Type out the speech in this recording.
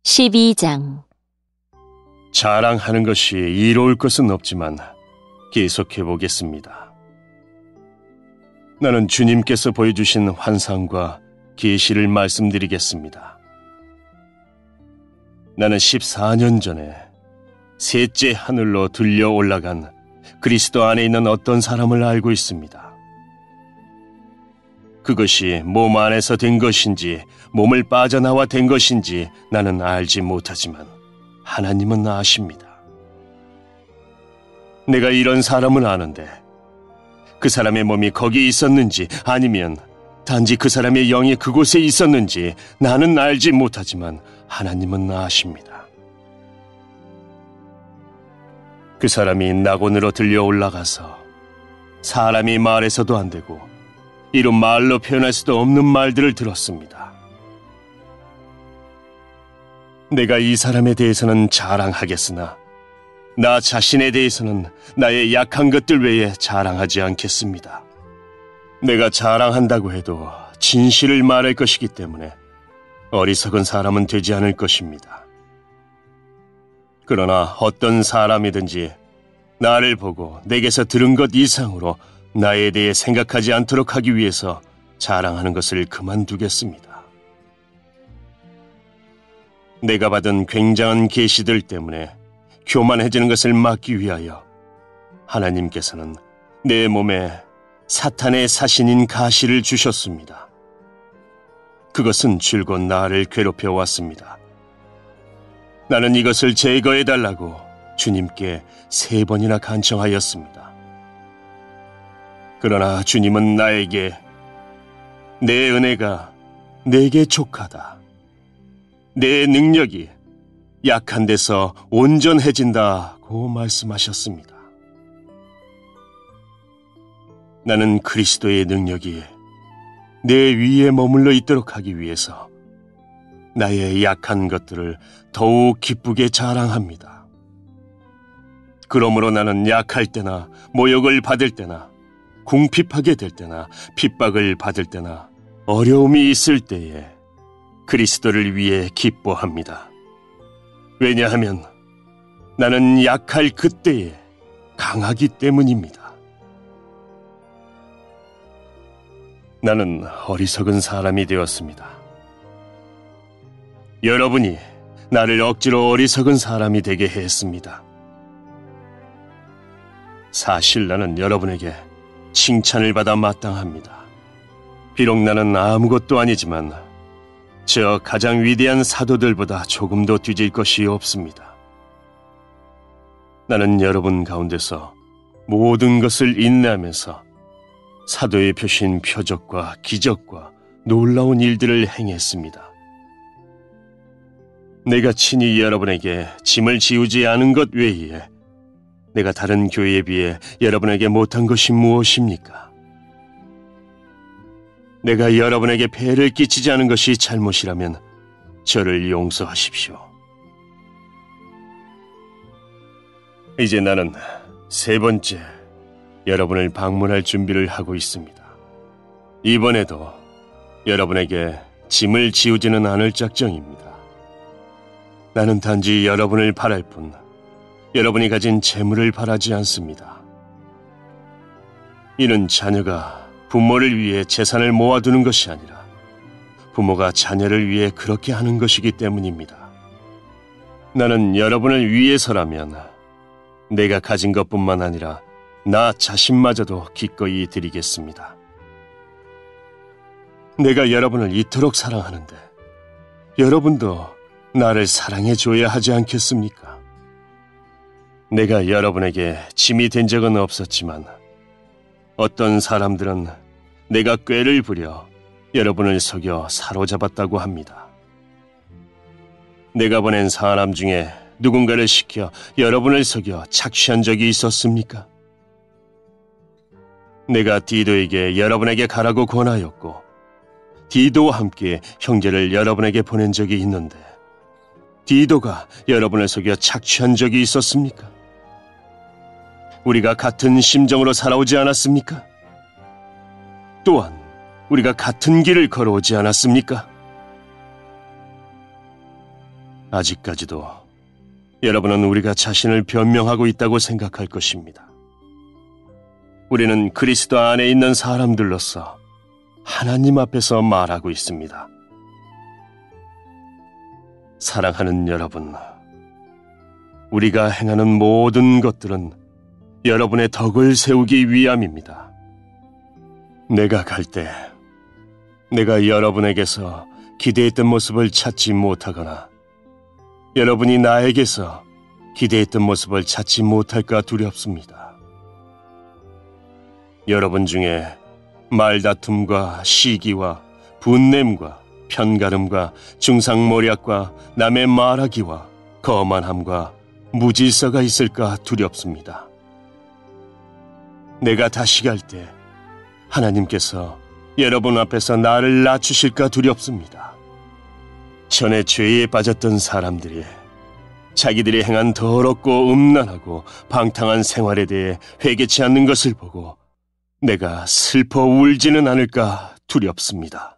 12장. 자랑하는 것이 이로울 것은 없지만 계속해 보겠습니다. 나는 주님께서 보여주신 환상과 계시를 말씀드리겠습니다. 나는 14년 전에 셋째 하늘로 들려 올라간 그리스도 안에 있는 어떤 사람을 알고 있습니다. 그것이 몸 안에서 된 것인지 몸을 빠져나와 된 것인지 나는 알지 못하지만 하나님은 아십니다. 내가 이런 사람을 아는데 그 사람의 몸이 거기 있었는지 아니면 단지 그 사람의 영이 그곳에 있었는지 나는 알지 못하지만 하나님은 아십니다. 그 사람이 낙원으로 들려 올라가서 사람이 말해서도 안 되고 이루 말로 표현할 수도 없는 말들을 들었습니다. 내가 이 사람에 대해서는 자랑하겠으나 나 자신에 대해서는 나의 약한 것들 외에 자랑하지 않겠습니다. 내가 자랑한다고 해도 진실을 말할 것이기 때문에 어리석은 사람은 되지 않을 것입니다. 그러나 어떤 사람이든지 나를 보고 내게서 들은 것 이상으로 나에 대해 생각하지 않도록 하기 위해서 자랑하는 것을 그만두겠습니다. 내가 받은 굉장한 계시들 때문에 교만해지는 것을 막기 위하여 하나님께서는 내 몸에 사탄의 사신인 가시를 주셨습니다. 그것은 줄곧 나를 괴롭혀 왔습니다. 나는 이것을 제거해달라고 주님께 3번이나 간청하였습니다. 그러나 주님은 나에게 내 은혜가 내게 족하다. 내 능력이 약한 데서 온전해진다고 말씀하셨습니다. 나는 그리스도의 능력이 내 위에 머물러 있도록 하기 위해서 나의 약한 것들을 더욱 기쁘게 자랑합니다. 그러므로 나는 약할 때나 모욕을 받을 때나 궁핍하게 될 때나 핍박을 받을 때나 어려움이 있을 때에 그리스도를 위해 기뻐합니다. 왜냐하면 나는 약할 그때에 강하기 때문입니다. 나는 어리석은 사람이 되었습니다. 여러분이 나를 억지로 어리석은 사람이 되게 했습니다. 사실 나는 여러분에게 칭찬을 받아 마땅합니다. 비록 나는 아무것도 아니지만 저 가장 위대한 사도들보다 조금도 뒤질 것이 없습니다. 나는 여러분 가운데서 모든 것을 인내하면서 사도의 표신 표적과 기적과 놀라운 일들을 행했습니다. 내가 친히 여러분에게 짐을 지우지 않은 것 외에 내가 다른 교회에 비해 여러분에게 못한 것이 무엇입니까? 내가 여러분에게 폐를 끼치지 않은 것이 잘못이라면 저를 용서하십시오. 이제 나는 3번째 여러분을 방문할 준비를 하고 있습니다. 이번에도 여러분에게 짐을 지우지는 않을 작정입니다. 나는 단지 여러분을 바랄 뿐 여러분이 가진 재물을 바라지 않습니다. 이는 자녀가 부모를 위해 재산을 모아두는 것이 아니라 부모가 자녀를 위해 그렇게 하는 것이기 때문입니다. 나는 여러분을 위해서라면 내가 가진 것뿐만 아니라 나 자신마저도 기꺼이 드리겠습니다. 내가 여러분을 이토록 사랑하는데 여러분도 나를 사랑해줘야 하지 않겠습니까? 내가 여러분에게 짐이 된 적은 없었지만 어떤 사람들은 내가 꾀를 부려 여러분을 속여 사로잡았다고 합니다. 내가 보낸 사람 중에 누군가를 시켜 여러분을 속여 착취한 적이 있었습니까? 내가 디도에게 여러분에게 가라고 권하였고 디도와 함께 형제를 여러분에게 보낸 적이 있는데 디도가 여러분을 속여 착취한 적이 있었습니까? 우리가 같은 심정으로 살아오지 않았습니까? 또한 우리가 같은 길을 걸어오지 않았습니까? 아직까지도 여러분은 우리가 자신을 변명하고 있다고 생각할 것입니다. 우리는 그리스도 안에 있는 사람들로서 하나님 앞에서 말하고 있습니다. 사랑하는 여러분, 우리가 행하는 모든 것들은 여러분의 덕을 세우기 위함입니다. 내가 갈 때 내가 여러분에게서 기대했던 모습을 찾지 못하거나 여러분이 나에게서 기대했던 모습을 찾지 못할까 두렵습니다. 여러분 중에 말다툼과 시기와 분냄과 편가름과 중상모략과 남의 말하기와 거만함과 무질서가 있을까 두렵습니다. 내가 다시 갈 때 하나님께서 여러분 앞에서 나를 낮추실까 두렵습니다. 전에 죄에 빠졌던 사람들이 자기들이 행한 더럽고 음란하고 방탕한 생활에 대해 회개치 않는 것을 보고 내가 슬퍼 울지는 않을까 두렵습니다.